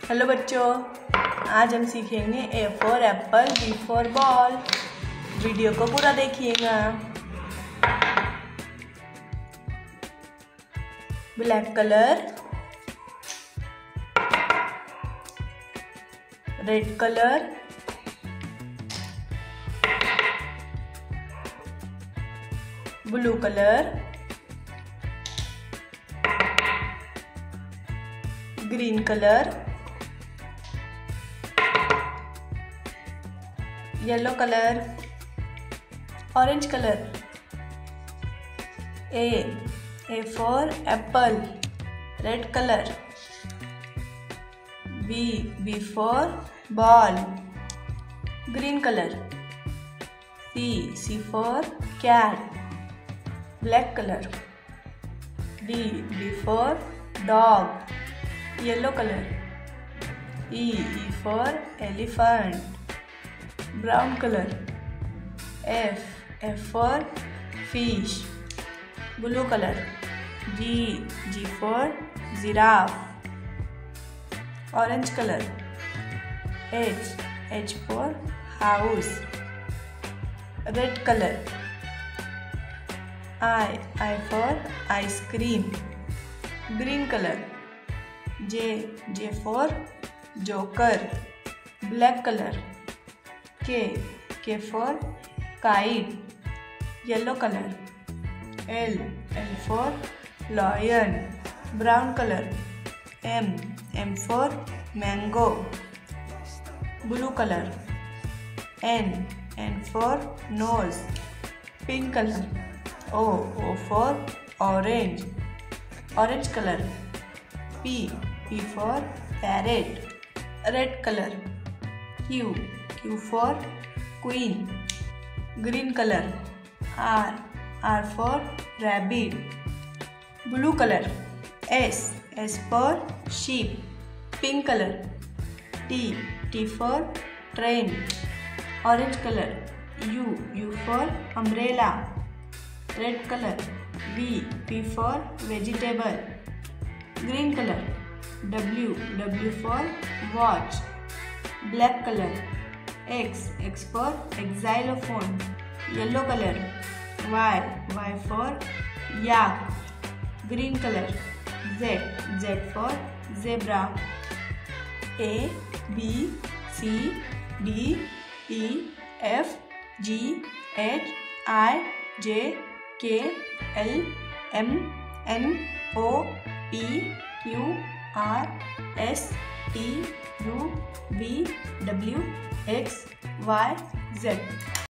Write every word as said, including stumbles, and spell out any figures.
Hello बच्चों, आज हम सीखेंगे A for apple, B for ball. Video को पूरा देखिएगा। Black colour, red colour, blue colour, green colour, yellow colour, orange colour. A A for apple, red colour. B B for ball, green colour. C C for cat, black colour. D D for dog, yellow colour. E E for elephant, brown color. F F for fish, blue color. G G for giraffe, orange color. H H for house, red color. I I for ice cream, green color. J J for joker, black color. K K for kite, yellow color. L L for lion, brown color. M M for mango, blue color. N N for nose, pink color. O O for orange, orange color. P P for parrot, red color. Q Q for queen, green color. R R for rabbit, blue color. S S for sheep, pink color. T T for train, orange color. U U for umbrella, red color. V V for vegetable, green color. W W for watch, black color. X X for xylophone, yellow color. Y Y for yak, green color. Z Z for zebra. A B C D E F G H I J K L M N O P Q R S T U V W X Y Z।